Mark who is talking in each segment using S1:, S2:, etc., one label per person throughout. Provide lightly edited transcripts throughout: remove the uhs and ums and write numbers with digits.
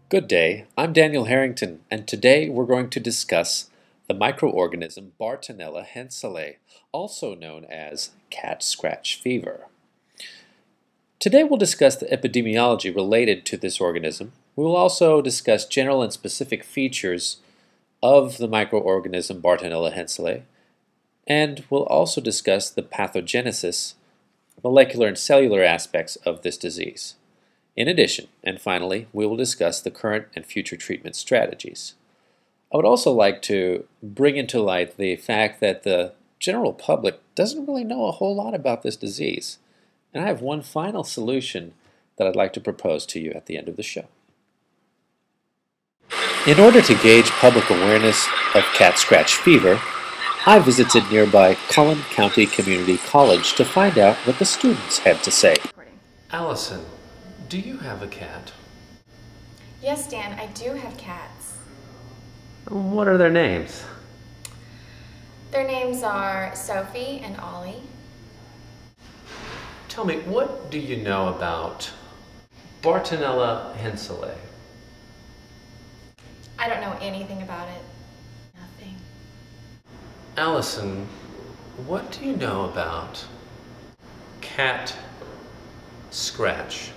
S1: Good day, I'm Daniel Harrington, and today we're going to discuss the microorganism Bartonella henselae, also known as cat scratch fever. Today we'll discuss the epidemiology related to this organism. We will also discuss general and specific features of the microorganism Bartonella henselae, and we'll also discuss the pathogenesis, molecular and cellular aspects of this disease. In addition, and finally, we will discuss the current and future treatment strategies. I would also like to bring into light the fact that the general public doesn't really know a whole lot about this disease, and I have one final solution that I'd like to propose to you at the end of the show. In order to gauge public awareness of cat scratch fever, I visited nearby Cullen County Community College to find out what the students had to say. Allison, do you have a cat?
S2: Yes, Dan, I do have cats.
S1: What are their names?
S2: Their names are Sophie and Ollie.
S1: Tell me, what do you know about Bartonella henselae?
S2: I don't know anything about it. Nothing.
S1: Allison, what do you know about cat scratch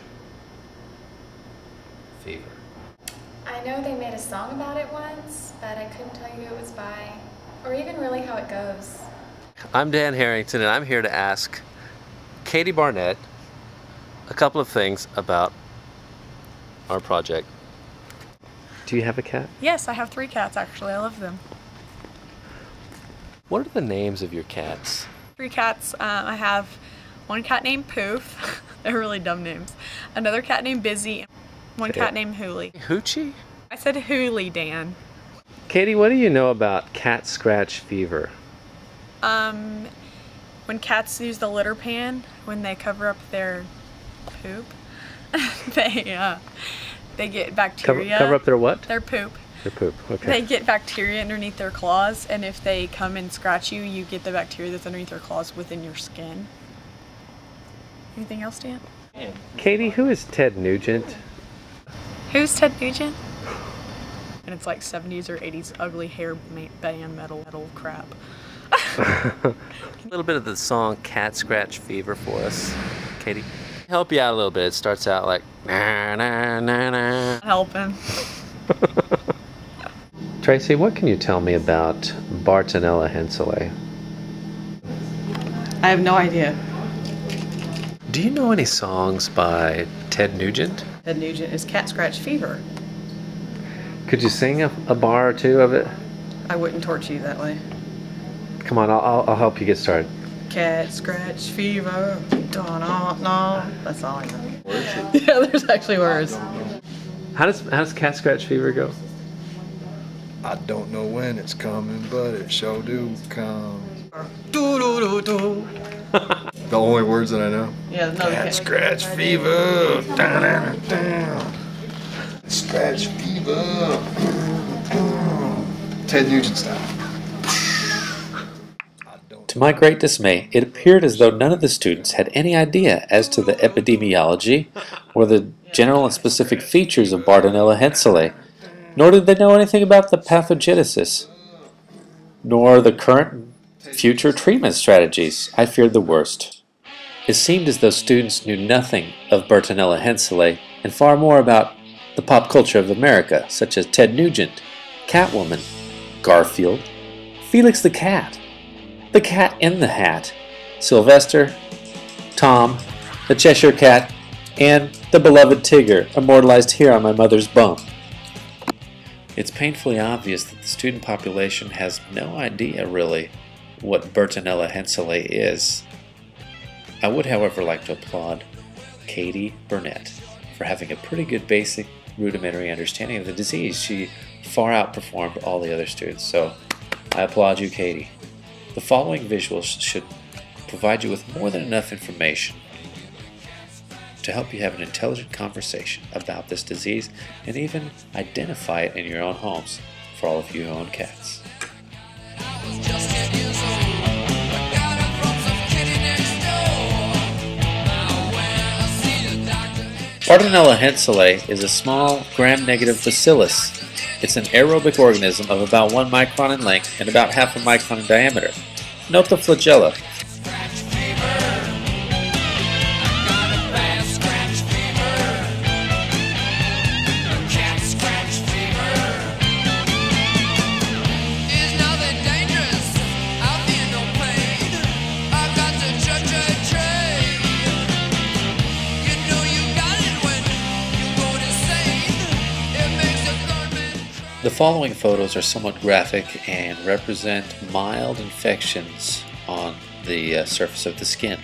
S1: fever?
S2: I know they made a song about it once, but I couldn't tell you who it was by, or even really how it goes.
S1: I'm Dan Harrington, and I'm here to ask Katie Barnett a couple of things about our project. Do you have a cat?
S3: Yes, I have 3 cats actually. I love them.
S1: What are the names of your cats?
S3: 3 cats. I have one cat named Poof. They're really dumb names. Another cat named Busy. One cat named Hoolie.
S1: Hoochie?
S3: I said Hoolie, Dan.
S1: Katie, what do you know about cat scratch fever?
S3: When cats use the litter pan, when they cover up their poop, they get bacteria.
S1: Cover up their what?
S3: Their poop.
S1: Their poop, okay.
S3: They get bacteria underneath their claws, and if they come and scratch you, you get the bacteria that's underneath their claws within your skin. Anything else, Dan?
S1: Katie, who is Ted Nugent?
S3: Who's Ted Nugent? And it's like 70s or 80s ugly hair band metal crap.
S1: A little bit of the song Cat Scratch Fever for us, Katie. Help you out a little bit. It starts out like na na na na.
S3: Helping.
S1: Tracy, what can you tell me about Bartonella henselae?
S4: I have no idea.
S1: Do you know any songs by Ted Nugent?
S4: Ted Nugent is cat scratch fever.
S1: Could you sing a bar or two of it?
S4: I wouldn't torture you that way.
S1: Come on, I'll help you get started.
S4: Cat scratch fever. Da-na-na. That's all I know. Yeah, there's actually words.
S1: How does cat scratch fever go?
S5: I don't know when it's coming, but it sure do come.
S4: Do-do-do-do.
S5: The only words that I know.
S4: Yeah, no,
S5: Cat scratch fever. Da-da-da-da. Scratch fever. Ted Nugent style.
S1: To my great dismay, it appeared as though none of the students had any idea as to the epidemiology or the general and specific features of Bartonella henselae, nor did they know anything about the pathogenesis, nor the current and future treatment strategies. I feared the worst. It seemed as though students knew nothing of Bartonella henselae and far more about the pop culture of America, such as Ted Nugent, Catwoman, Garfield, Felix the Cat in the Hat, Sylvester, Tom, the Cheshire Cat, and the beloved Tigger, immortalized here on my mother's bum. It's painfully obvious that the student population has no idea, really, what Bartonella henselae is. I would, however, like to applaud Katie Burnett for having a pretty good basic rudimentary understanding of the disease. She far outperformed all the other students, so I applaud you, Katie. The following visuals should provide you with more than enough information to help you have an intelligent conversation about this disease and even identify it in your own homes for all of you who own cats. Bartonella henselae is a small gram-negative bacillus. It's an aerobic organism of about 1 micron in length and about half a micron in diameter. Note the flagella. The following photos are somewhat graphic and represent mild infections on the surface of the skin.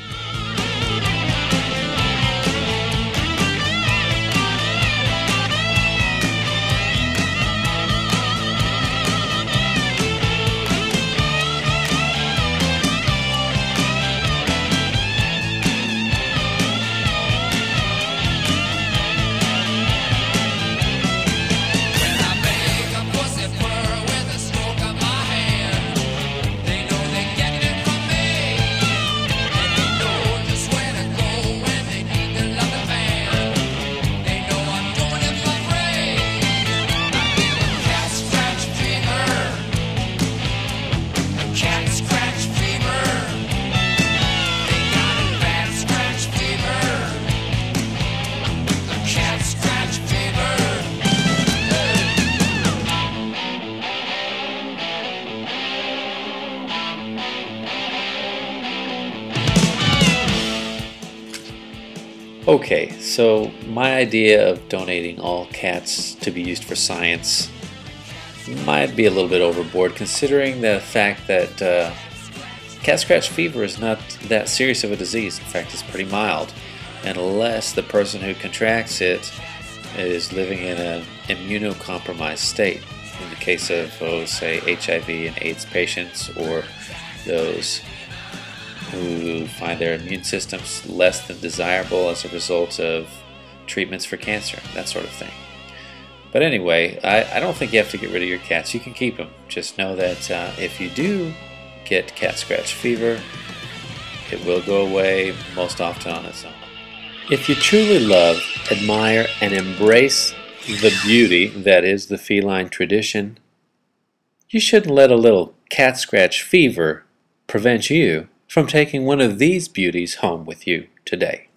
S1: Okay, so my idea of donating all cats to be used for science might be a little bit overboard, considering the fact that cat scratch fever is not that serious of a disease. In fact, it's pretty mild, unless the person who contracts it is living in an immunocompromised state. In the case of, say, HIV and AIDS patients, or those who find their immune systems less than desirable as a result of treatments for cancer, that sort of thing. But anyway, I don't think you have to get rid of your cats. You can keep them. Just know that if you do get cat scratch fever, it will go away most often on its own. If you truly love, admire, and embrace the beauty that is the feline tradition, you shouldn't let a little cat scratch fever prevent you from taking one of these beauties home with you today.